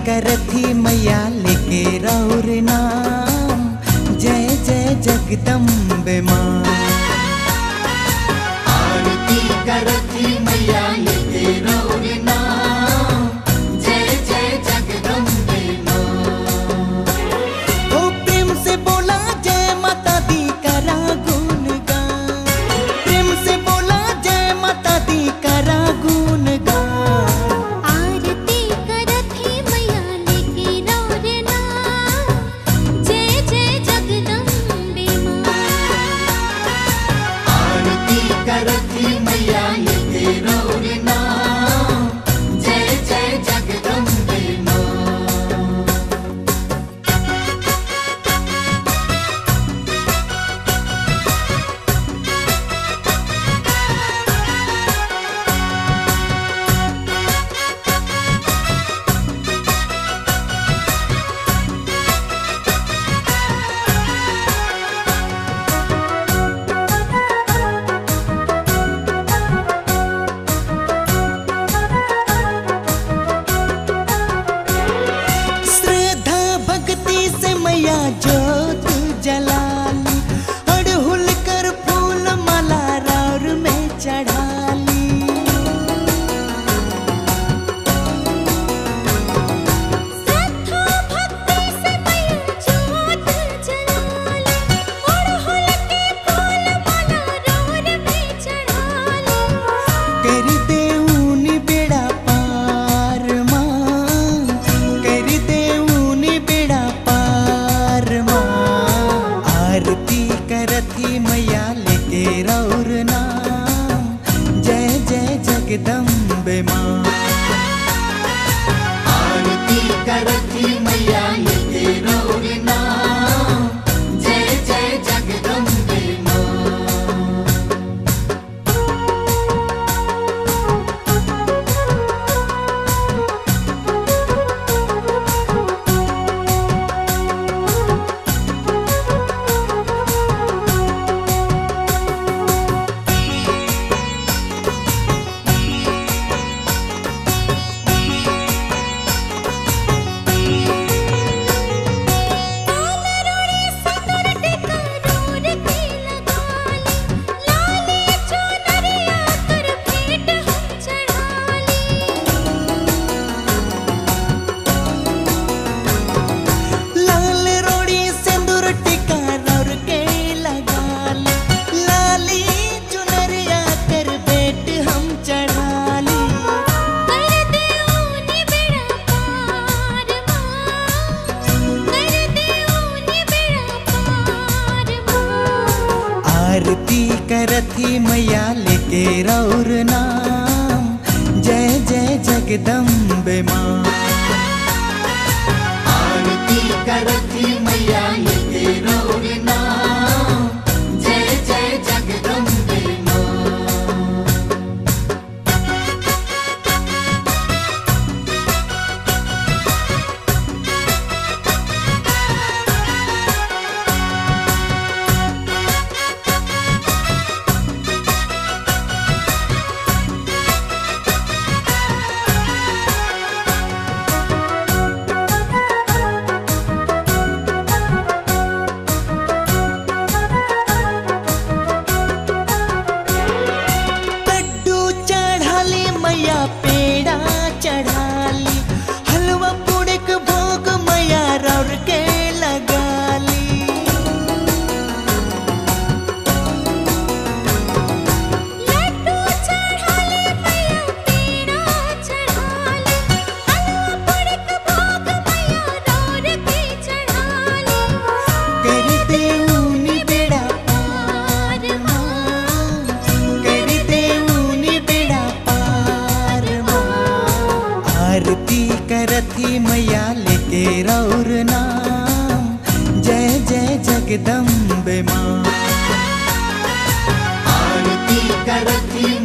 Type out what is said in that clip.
करथी मैया लेके राउर नाम, जय जय जगदम्बे माँ। आरती करथी मैया लेके राउर नाम, जय जय जगदम्बे माँ। ओ प्रेम से बोला जय माता दी करा गुणगान, प्रेम से बोला जय माता दी करा गुणगान। आरती करथी मैया लेके राउर नाम, जय जय जगदम्बे माँ। आरती करथी मैया लेके राउर नाम, जय जय जगदम्बे माँ। श्रद्धा भक्ति से मैया जोत जलाली, अड़हुल कर फूल माला राउर में चढ़ाली। श्रद्धा भक्ति से मैया जोत जलाली, अड़हुल के फूल माला राउर में चढ़ाली। कर देऊनी बेड़ा पार माँ, कर देऊनी बेड़ा पार माँ। आरती करथी मैया लेके राउर नाम, जय जय जगदम्बे माँ। आरती करथी मैया लेके राउर नाम, जय जय जगदम्बे माँ। रोड़ी सिंदूर टिका राउर के लगाली, लाली चुनरिया कर भेंट हम चढ़ाली। लाल रोड़ी सिंदूर टिका राउर के लगाली, लाली चुनरिया कर बेट हम चढ़ाली। कर देऊनी बेड़ा पार माँ, कर देऊनी बेड़ा पार माँ। आरती करथी मैया लेके राउर नाम, जय जय जगदम्बे माँ। आरती करथी मैया लेके राउर नाम, जय जय जगदम्बे माँ। लड्डू चढ़ाली मैया पेड़ा चढ़ाली, हलवा पूड़ी के भोग मैया राउर के लगाली। लड्डू चढ़ाले मैया पेड़ा चढ़ाले, हलवा पूड़ी के भोग मैया राउर के चढ़ाले। कर देऊनी बेड़ा पार माँ, कर देऊनी बेड़ा पार माँ। आरती करथी मैया लेके राउर नाम, जय जय जगदम्बे माँ। आरती करथी